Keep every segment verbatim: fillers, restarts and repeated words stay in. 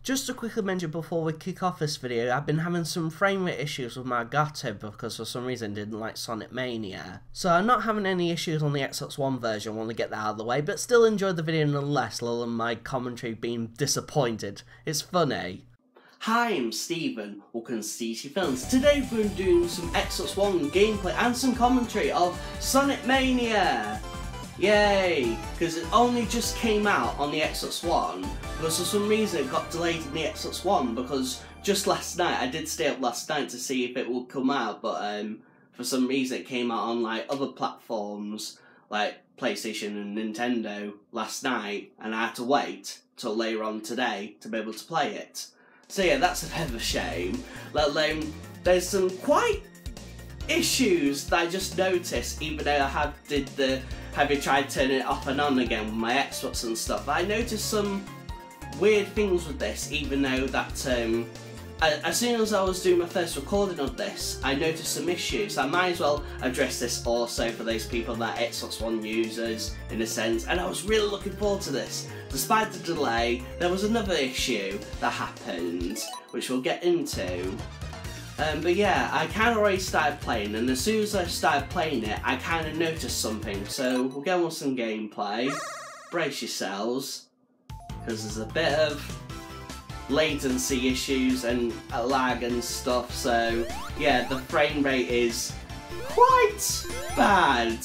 Just to quickly mention before we kick off this video, I've been having some frame rate issues with my Gato because for some reason I didn't like Sonic Mania. So I'm not having any issues on the Xbox One version, I want to get that out of the way, but still enjoyed the video nonetheless, other than my commentary being disappointed. It's funny. Hi, I'm Stephen, welcome to C T Films. Today we're doing some Xbox One gameplay and some commentary of Sonic Mania! Yay! Because it only just came out on the Xbox One, but for some reason it got delayed in the Xbox One because just last night, I did stay up last night to see if it would come out, but um, for some reason it came out on like other platforms like PlayStation and Nintendo last night, and I had to wait till later on today to be able to play it. So yeah, that's a bit of a shame. Let alone, there's some quite issues that I just noticed, even though I have did the have you tried turning it off and on again with my Xbox and stuff. I noticed some weird things with this, even though that um, as soon as I was doing my first recording of this, I noticed some issues. I might as well address this also for those people that are Xbox One users, in a sense, and I was really looking forward to this. Despite the delay, there was another issue that happened, which we'll get into. Um, but yeah, I kind of already started playing, and as soon as I started playing it, I kind of noticed something. So we'll get on some gameplay. Brace yourselves, because there's a bit of latency issues and lag and stuff. So yeah, the frame rate is quite bad.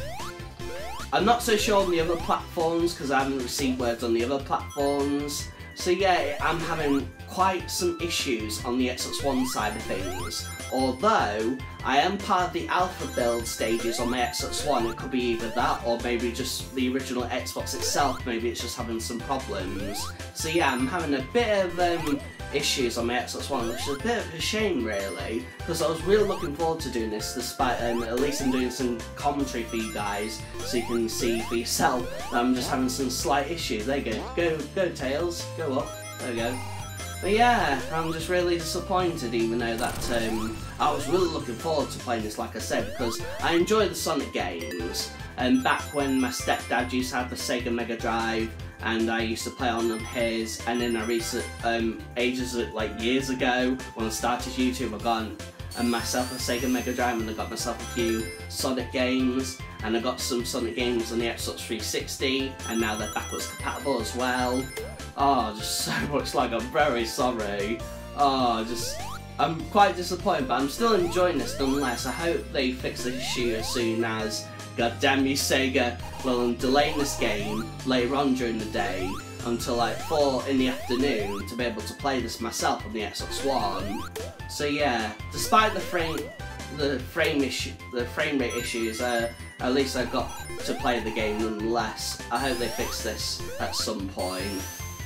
I'm not so sure on the other platforms because I haven't received words on the other platforms. So yeah, I'm having quite some issues on the Xbox One side of things. Although, I am part of the alpha build stages on my Xbox One. It could be either that or maybe just the original Xbox itself. Maybe it's just having some problems. So yeah, I'm having a bit of um, issues on my Xbox One, which is a bit of a shame really, because I was really looking forward to doing this, despite um, at least I'm doing some commentary for you guys, so you can see for yourself that I'm just having some slight issues. There you go, go, go Tails, go up, there we go. But yeah, I'm just really disappointed, even though that um, I was really looking forward to playing this, like I said, because I enjoy the Sonic games. And back when my stepdad used to have the Sega Mega Drive, and I used to play on his, and then I recent um, ages like years ago when I started YouTube, I got and myself a Sega Mega Drive, and I got myself a few Sonic games, and I got some Sonic games on the Xbox three sixty, and now they're backwards compatible as well. Oh, just so much lag, I'm very sorry. Oh, just, I'm quite disappointed, but I'm still enjoying this nonetheless. I hope they fix the issue as soon as, god damn you Sega, well I'm delaying this game later on during the day until like four in the afternoon to be able to play this myself on the Xbox One. So yeah, despite the frame, the frame issue, the frame rate issues, uh, at least I got to play the game nonetheless. I hope they fix this at some point.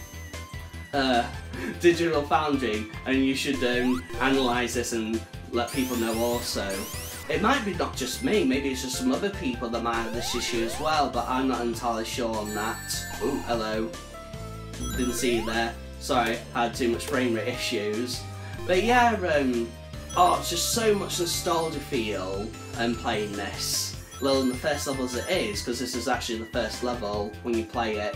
Uh, Digital Foundry, and you should um, analyse this and let people know also. It might be not just me, maybe it's just some other people that might have this issue as well, but I'm not entirely sure on that. Oh, hello. Didn't see you there. Sorry, I had too much frame rate issues. But yeah, um, oh, it's just so much nostalgia feel um, playing this. Well, in the first level as it is, because this is actually the first level when you play it.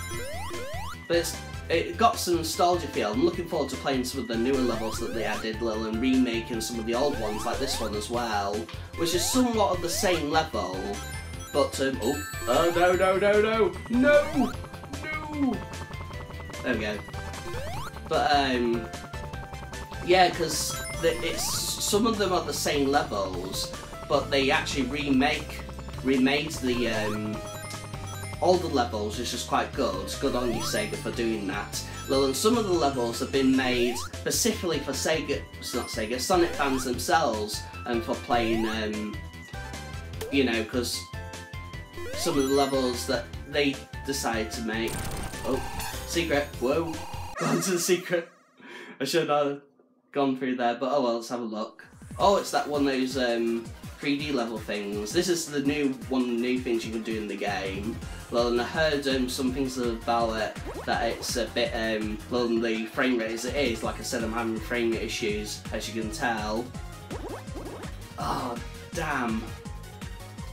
But it's, it got some nostalgia feel. I'm looking forward to playing some of the newer levels that they added, Lil, and remaking some of the old ones, like this one as well, which is somewhat of the same level, but, um, oh, oh, no, no, no, no, no, no, there we go. But, um, yeah, because it's, some of them are the same levels, but they actually remake, remade the, um, older levels, which is quite good. Good on you, Sega, for doing that. Well, and some of the levels have been made specifically for Sega, it's not Sega, Sonic fans themselves, and for playing, um, you know, because some of the levels that they decided to make. Oh, secret, whoa, gone to the secret. I should have gone through there, but oh well, let's have a look. Oh, it's that one of those, um, three D level things. This is the new one of the new things you can do in the game. Well, and I heard um, some things about it, that it's a bit, um, well, the frame rate as it is, like I said, I'm having frame rate issues, as you can tell. Oh, damn.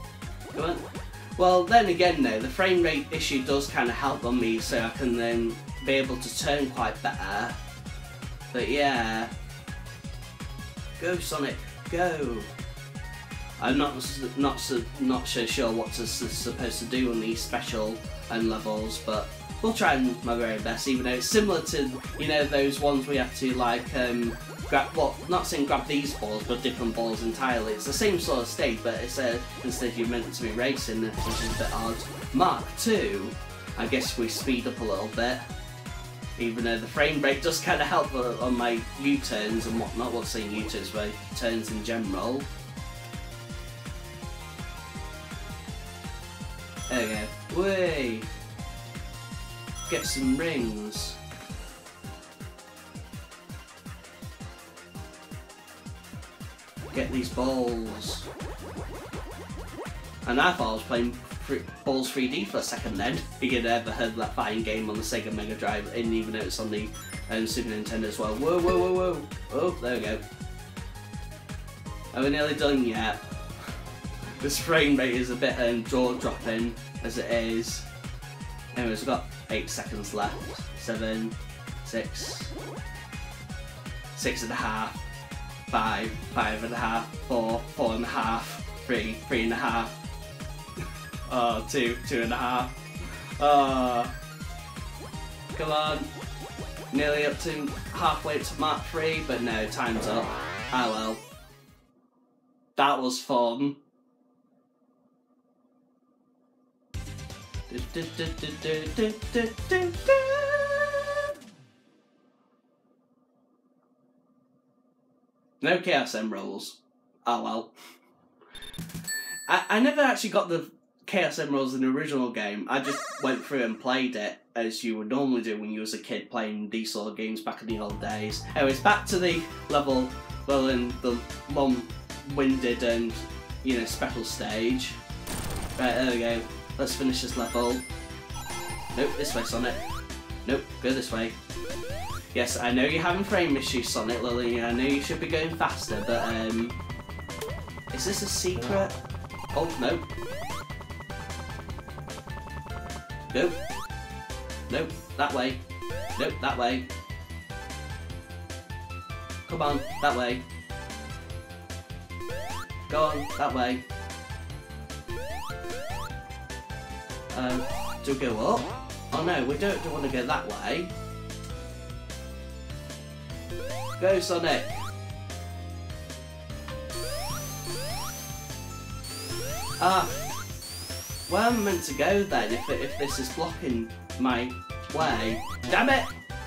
Come on. Well, then again though, the frame rate issue does kind of help on me, so I can then be able to turn quite better. But yeah, go Sonic, go! I'm not not so not so sure what to supposed to do on these special um, levels, but we'll try my very best. Even though it's similar to, you know, those ones we have to like um, grab. Well, not saying grab these balls, but different balls entirely. It's the same sort of stage, but it's uh, instead you're meant to be racing, which is a bit odd. Mark two, I guess we speed up a little bit. Even though the frame rate does kind of help on my U-turns and whatnot. Well, saying U-turns, but turns in general. There we go. Way. Get some rings. Get these balls. And I thought I was playing free, Balls three D for a second then. If you'd ever heard of that fighting game on the Sega Mega Drive, and even though it's on the um, Super Nintendo as well. Whoa, whoa, whoa, whoa. Oh, there we go. Are we nearly done yet? This frame rate is a bit um, jaw-dropping as it is. Anyways, we've got eight seconds left. Seven, six, six and a half, five, five and a half, four, four and a half, three, three and a half, oh, two, two and a half. Oh, come on. Nearly up to halfway to Mark three, but no, time's up. Ah well. That was fun. No Chaos Emeralds. Oh well. I, I never actually got the Chaos Emeralds in the original game. I just went through and played it as you would normally do when you was a kid playing these sort of games back in the old days. Anyways, back to the level, well, in the long-winded and, you know, special stage. Right, there we go. Let's finish this level. Nope, this way, Sonic. Nope, go this way. Yes, I know you're having frame issues, Sonic, Lily. I know you should be going faster, but, um... is this a secret? Oh, no. Nope. Nope, that way. Nope, that way. Come on, that way. Go on, that way. Um, do we go up? Oh no, we don't, don't want to go that way. Go, Sonic! Ah! Where am I meant to go then if, it, if this is blocking my way? Damn it!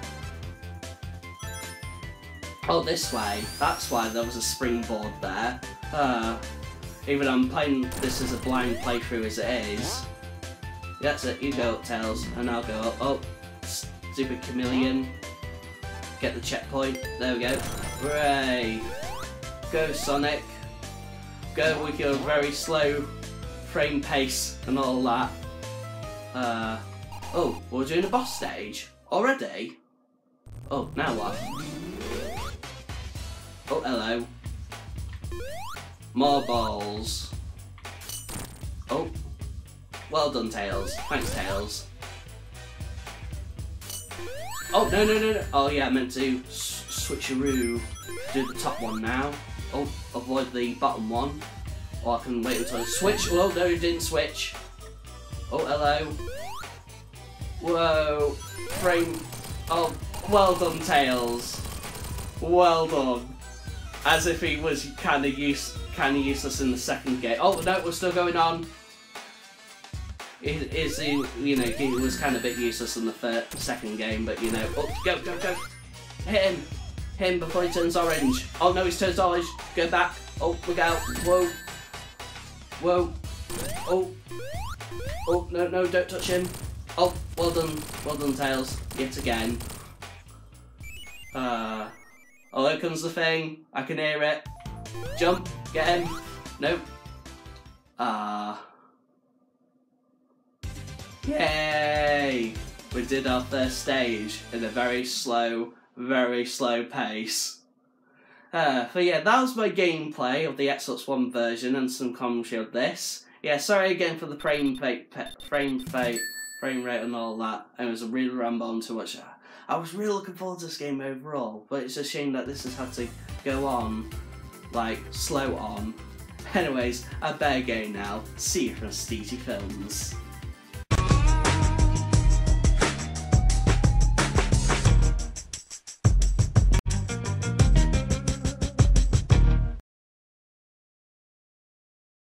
Oh, this way. That's why there was a springboard there. Uh, even though I'm playing this as a blind playthrough as it is. That's it, you go up, Tails, and I'll go up. Oh, stupid chameleon. Get the checkpoint. There we go. Hooray! Go, Sonic. Go with your very slow frame pace and all that. Uh, oh, we're doing a boss stage already? Oh, now what? Oh, hello. More balls. Oh. Well done, Tails. Thanks, Tails. Oh, no, no, no, no. Oh, yeah, I meant to switcheroo. Do the top one now. Oh, avoid the bottom one. Or I can wait until I switch. Oh, no, you didn't switch. Oh, hello. Whoa. Frame. Oh, well done, Tails. Well done. As if he was kind of use, kind of useless in the second game. Oh, no, we're still going on. Is he, you know, he was kind of a bit useless in the third, second game, but you know, oh, go, go, go, hit him, hit him before he turns orange. Oh no, he's turned orange. Go back. Oh, look out. Whoa, whoa. Oh, oh no, no, don't touch him. Oh, well done, well done, Tails, yet again. Uh, oh, there comes the thing. I can hear it. Jump, get him. Nope. Ah. Uh, Yay! We did our first stage in a very slow, very slow pace. Uh, but yeah, that was my gameplay of the Xbox One version and some commentary of this. Yeah, sorry again for the frame fate, frame fate, frame rate and all that, and it was a really rambling to watch. I was really looking forward to this game overall, but it's a shame that this has had to go on, like, slow on. Anyways, I better go now. See you from Steezy Films.